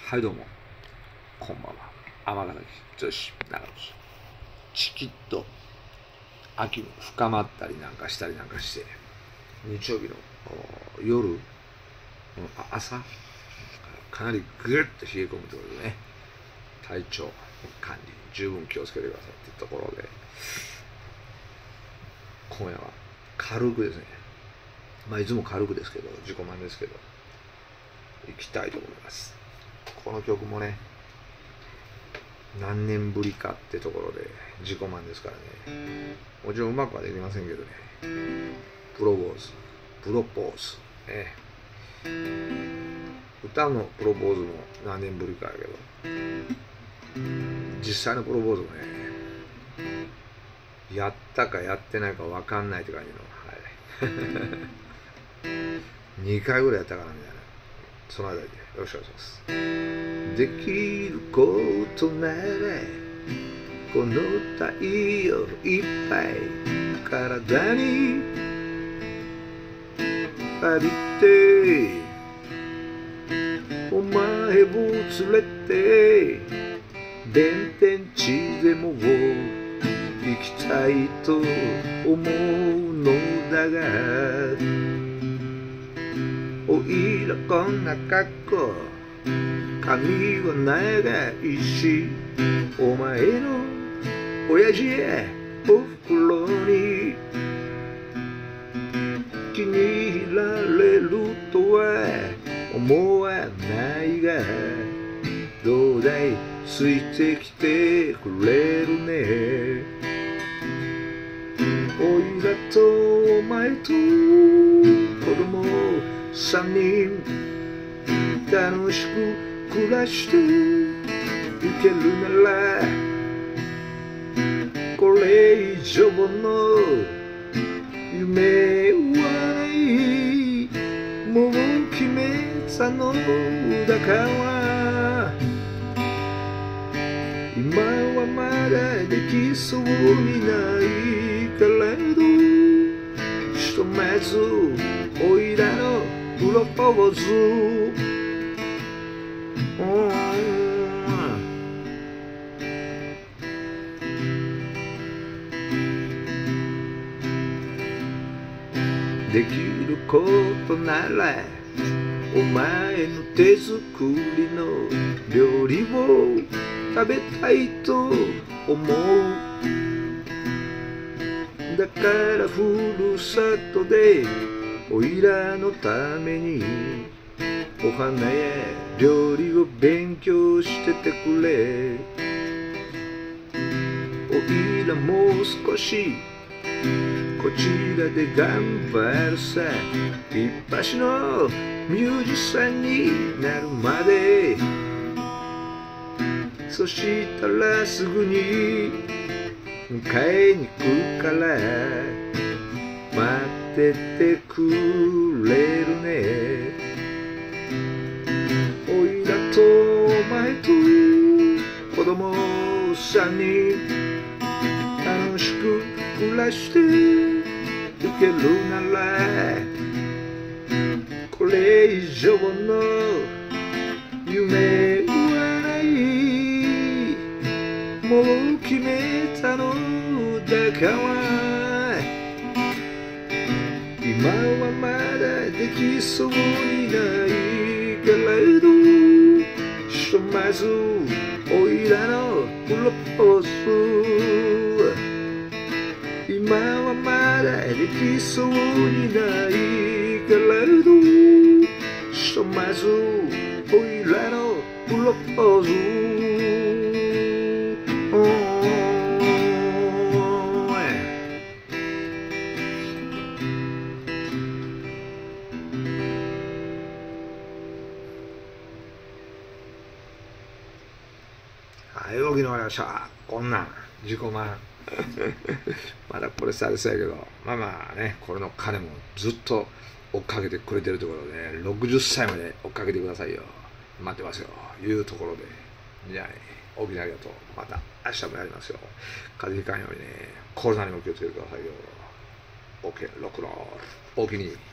はいどうも、こんばんは。尼崎女子長渕。チキッと秋も深まったりなんかしたりなんかして、日曜日の夜、朝、かなりぐっと冷え込むということでね、体調管理、十分気をつけてくださいっていうところで、今夜は軽くですね、いつも軽くですけど、自己満ですけど、行きたいと思います。この曲もね、何年ぶりかってところで自己満ですからね。もちろんうまくはできませんけどね。プロポーズ、ね。歌のプロポーズも何年ぶりかやけど、実際のプロポーズもね、やったかやってないか分かんないって感じの、はい。2回ぐらいやったかなみたいな。そのあたりでよろしくお願いします。できることならこの太陽いっぱい体に浴びて、お前を連れて弁天地でも行きたいと思うのだが、おいらこんな格好、髪は長いし、お前の親父やおふくろに気に入られるとは思わないが、どうだいついてきてくれるね。おいらとお前と子供3人楽しく暮らしていけるなら、これ以上の夢はない。もう決めたのだから、今はまだできそうにないけれど、ひとまずおいらのプロポーズ、できることならお前の手作りの料理を食べたいと思う。だからふるさとでおいらのためにお花や料理を勉強しててくれ。おいらもう少しこちらで頑張るさ。一発のミュージシャンになるまで。そしたらすぐに迎えに来るから待っててくれるね。おいらとお前と子供3人楽しく暮らしていけるなら、これ以上の夢はない。もう決めたのだから、今はまだできそうにないけれど、ひとまずおいらのプロポーズ、今はまだできそうにないけれど、ひとまずおいらのプロポーズ、はい、動きの終わりました。こんなん自己満まだこれされそうやけど、まあね、これの金もずっと追っかけてくれてるところで、60歳まで追っかけてくださいよ。待ってますよ。いうところで。じゃあね、大きなありがとう。また明日もやりますよ。風邪ひかんようにね、コロナにも気をつけてくださいよ。OK、ロックロール。おおきに。